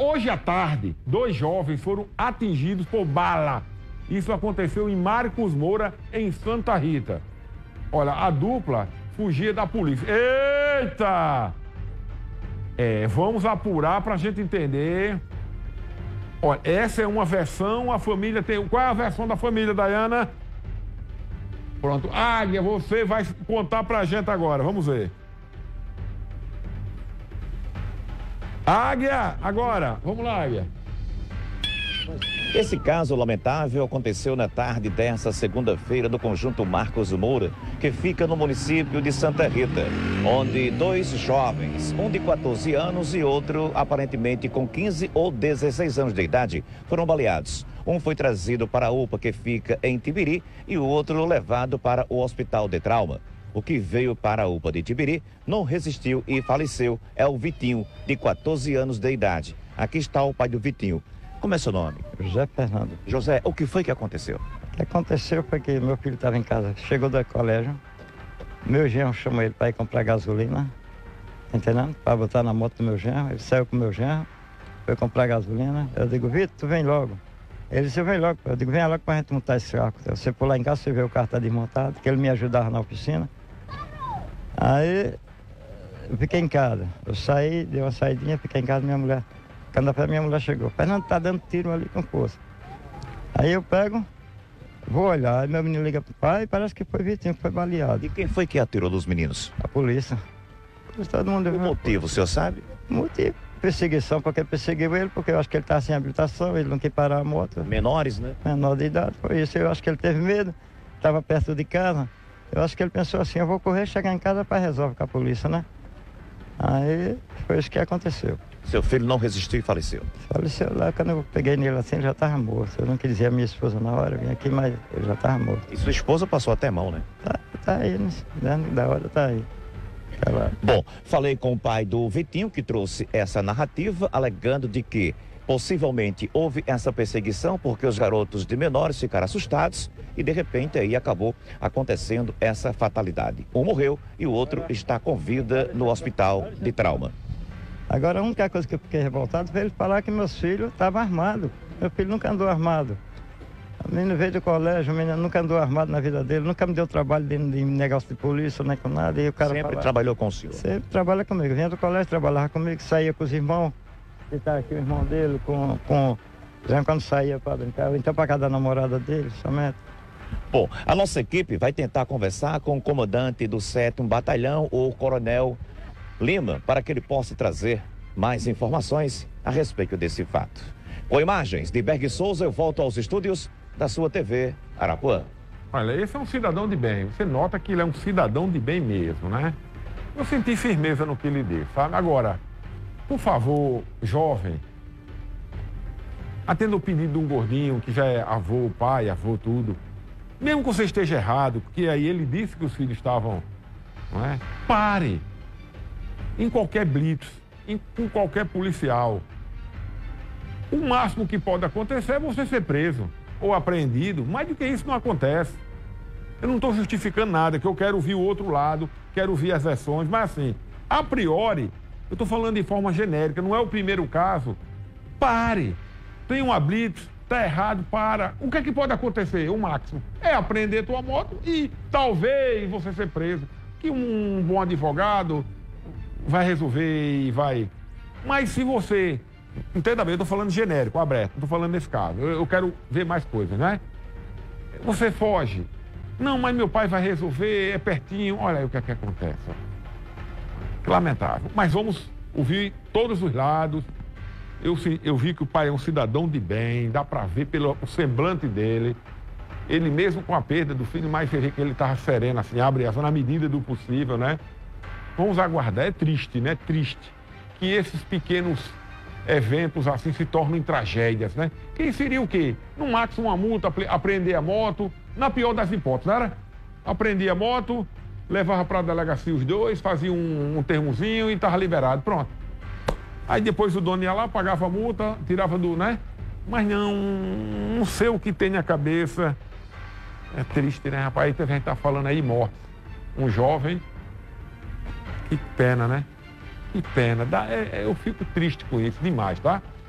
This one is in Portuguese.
hoje à tarde, 2 jovens foram atingidos por bala. Isso aconteceu em Marcos Moura, em Santa Rita. Olha, a dupla fugia da polícia. Eita! Vamos apurar para a gente entender. Olha, essa é uma versão, a família tem... Qual é a versão da família, Dayana? Pronto. Águia, você vai contar pra gente agora, vamos ver. Águia, agora, vamos lá, Águia. Esse caso lamentável aconteceu na tarde desta segunda-feira no conjunto Marcos Moura, que fica no município de Santa Rita, onde 2 jovens, um de 14 anos e outro aparentemente com 15 ou 16 anos de idade, foram baleados. Um foi trazido para a UPA, que fica em Tibiri, e o outro levado para o Hospital de Trauma. O que veio para a UPA de Tibiri não resistiu e faleceu. É o Vitinho, de 14 anos de idade. Aqui está o pai do Vitinho. Como é seu nome? José Fernando. José, o que foi que aconteceu? O que aconteceu foi que meu filho estava em casa, chegou do colégio, meu genro chamou ele para ir comprar gasolina, entendendo? Para botar na moto do meu genro, ele saiu com o meu genro, foi comprar gasolina. Eu digo, Vitor, tu vem logo. Ele disse, eu venho logo. Eu digo, vem logo para a gente montar esse carro. Você por lá em casa, você vê o carro está desmontado, que ele me ajudava na oficina. Aí eu fiquei em casa, eu saí, dei uma saidinha, fiquei em casa, minha mulher. Quando a minha mulher chegou, Fernando tá dando tiro ali com força. Aí eu pego, vou olhar, aí meu menino liga pro pai, parece que foi Vitinho, que foi baleado. E quem foi que atirou dos meninos? A polícia. Todo mundo... O motivo, o senhor sabe? Motivo, perseguição, porque perseguiu ele, porque eu acho que ele estava sem habilitação, ele não quis parar a moto. Menores, né? Menor de idade, foi isso. Eu acho que ele teve medo, estava perto de casa. Eu acho que ele pensou assim, eu vou correr, chegar em casa para resolver com a polícia, né? Aí foi isso que aconteceu. Seu filho não resistiu e faleceu? Faleceu lá, quando eu peguei nele assim, ele já estava morto. Eu não quis dizer a minha esposa na hora, eu vim aqui, mas ele já estava morto. E sua esposa passou até mão, né? Tá aí, né? Dentro da hora tá aí. Tá lá. Bom, falei com o pai do Vitinho, que trouxe essa narrativa, alegando de que possivelmente houve essa perseguição porque os garotos de menores ficaram assustados e de repente aí acabou acontecendo essa fatalidade. Um morreu e o outro está com vida no hospital de trauma. Agora, a única coisa que eu fiquei revoltado foi ele falar que meus filhos estavam armados. Meu filho nunca andou armado. O menino veio do colégio, o menino nunca andou armado na vida dele, nunca me deu trabalho de negócio de polícia, nem com nada. E o cara sempre trabalhou com o senhor? Sempre trabalha comigo. Vinha do colégio, trabalhava comigo, saía com os irmãos. Ele estava aqui, o irmão dele, quando saía para brincar, então para casa da namorada dele, somente. Bom, a nossa equipe vai tentar conversar com o comandante do 7º Batalhão, o Coronel Lima, para que ele possa trazer mais informações a respeito desse fato. Com imagens de Berg Souza, eu volto aos estúdios da sua TV Arapuã. Olha, esse é um cidadão de bem. Você nota que ele é um cidadão de bem mesmo, né? Eu senti firmeza no que ele disse, sabe? Agora, por favor, jovem, atenda o pedido de um gordinho que já é avô, pai, avô, tudo. Mesmo que você esteja errado, porque aí ele disse que os filhos estavam, não é? Pare! Em qualquer blitz, com qualquer policial. O máximo que pode acontecer é você ser preso ou apreendido. Mais do que isso não acontece. Eu não estou justificando nada, que eu quero ouvir o outro lado, quero ouvir as versões, mas assim, a priori, eu estou falando de forma genérica, não é o primeiro caso. Pare! Tem uma blitz, está errado, para. O que é que pode acontecer? O máximo é apreender tua moto e talvez você ser preso. Que um bom advogado vai resolver e vai... Mas se você... Entenda bem, eu estou falando genérico, aberto, não estou falando nesse caso. Eu quero ver mais coisas, né? Você foge. Não, mas meu pai vai resolver, é pertinho. Olha aí o que é que acontece. Que lamentável. Mas vamos ouvir todos os lados. Eu vi que o pai é um cidadão de bem, dá para ver pelo semblante dele. Ele mesmo com a perda do filho, mas você vê que ele estava sereno, assim, abre essa na medida do possível, né? Vamos aguardar. É triste, né? Triste que esses pequenos eventos assim se tornem tragédias, né? Que seria o quê? No máximo uma multa, apreender a moto, na pior das hipóteses, não era? Aprendia a moto, levava para a delegacia os dois, fazia um termozinho e estava liberado, pronto. Aí depois o dono ia lá, pagava a multa, tirava do, né? Mas não sei o que tem na cabeça. É triste, né, rapaz? Aí a gente tá falando aí morte. Um jovem. Que pena, né? Que pena. Eu fico triste com isso demais, tá?